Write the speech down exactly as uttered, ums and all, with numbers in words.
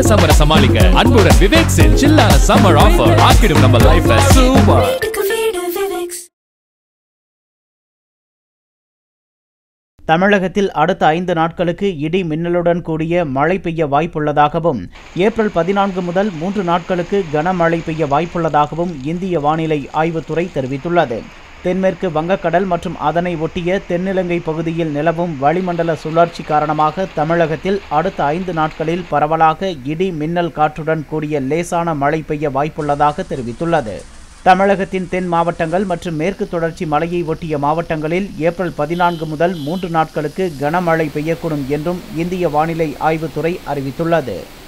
இந்த சம்மரை சமாளிக்க அன்புடன் விவேக்ஸின் சில்லான சம்மர் ஆஃபர் ஆக்கிடும் நம்ம லைஃபை சூப்பர். தமிழகத்தில் அடுத்த ஐந்து நாட்களுக்கு இடி மின்னலுடன் கூடிய மழை பெய்ய வாய்ப்புள்ளதாகவும் ஏப்ரல் பதினான்கு முதல் மூன்று நாட்களுக்கு கனமழை பெய்ய வாய்ப்புள்ளதாகவும் இந்திய வானிலை ஆய்வுத்துறை தெரிவித்துள்ளது. தென்மேற்கு வங்கக்கடல் மற்றும் அதனை ஒட்டிய தென்னிலங்கை பகுதியில் நிலவும் வளிமண்டல சுழற்சி காரணமாக தமிழகத்தில் அடுத்த ஐந்து நாட்களில் பரவலாக இடி மின்னல் காற்றுடன் கூடிய லேசான மழை பெய்ய வாய்ப்புள்ளதாக தெரிவித்துள்ளது. தமிழகத்தின் தென் மாவட்டங்கள் மற்றும் மேற்கு தொடர்ச்சி மலையை ஒட்டிய மாவட்டங்களில் ஏப்ரல் பதினான்கு முதல் மூன்று நாட்களுக்கு கனமழை பெய்யக்கூடும் என்றும் இந்திய வானிலை ஆய்வுத்துறை அறிவித்துள்ளது.